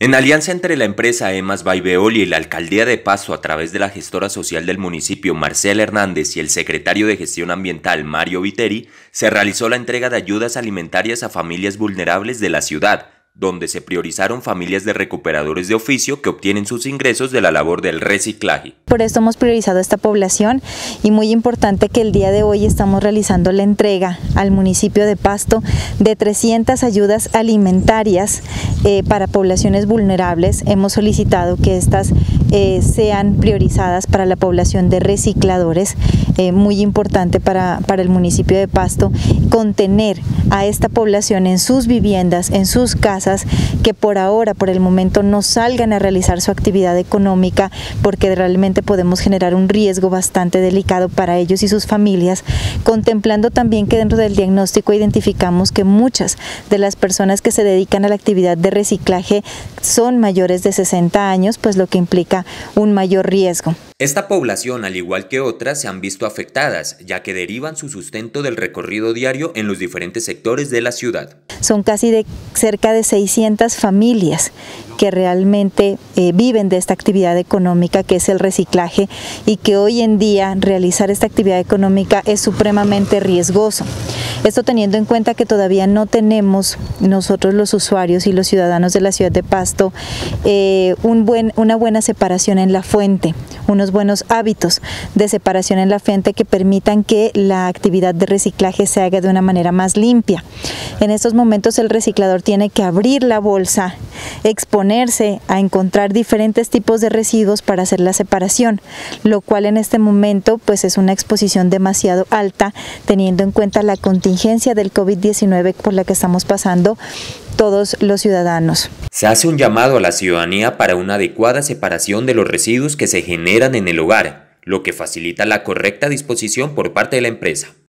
En alianza entre la empresa EMAS Baiveoli y la Alcaldía de Pasto a través de la gestora social del municipio Marcela Hernández y el secretario de Gestión Ambiental Mario Viteri, se realizó la entrega de ayudas alimentarias a familias vulnerables de la ciudad, donde se priorizaron familias de recuperadores de oficio que obtienen sus ingresos de la labor del reciclaje. Por esto hemos priorizado esta población y muy importante que el día de hoy estamos realizando la entrega al municipio de Pasto de 300 ayudas alimentarias para poblaciones vulnerables. Hemos solicitado que estas sean priorizadas para la población de recicladores. Muy importante para el municipio de Pasto contener a esta población en sus viviendas, en sus casas, que por ahora, por el momento, no salgan a realizar su actividad económica, porque realmente podemos generar un riesgo bastante delicado para ellos y sus familias, contemplando también que dentro del diagnóstico identificamos que muchas de las personas que se dedican a la actividad de reciclaje son mayores de 60 años, pues lo que implica un mayor riesgo. Esta población, al igual que otras, se han visto afectadas, ya que derivan su sustento del recorrido diario en los diferentes sectores de la ciudad. Son casi cerca de 600 familias que realmente viven de esta actividad económica que es el reciclaje, y que hoy en día realizar esta actividad económica es supremamente riesgoso. Esto teniendo en cuenta que todavía no tenemos nosotros los usuarios y los ciudadanos de la ciudad de Pasto una buena separación en la fuente, unos buenos hábitos de separación en la fuente que permitan que la actividad de reciclaje se haga de una manera más limpia. En estos momentos el reciclador tiene que abrir la bolsa, exponerse a encontrar diferentes tipos de residuos para hacer la separación, lo cual en este momento pues es una exposición demasiado alta, teniendo en cuenta la contingencia del COVID-19 por la que estamos pasando todos los ciudadanos. Se hace un llamado a la ciudadanía para una adecuada separación de los residuos que se generan en el hogar, lo que facilita la correcta disposición por parte de la empresa.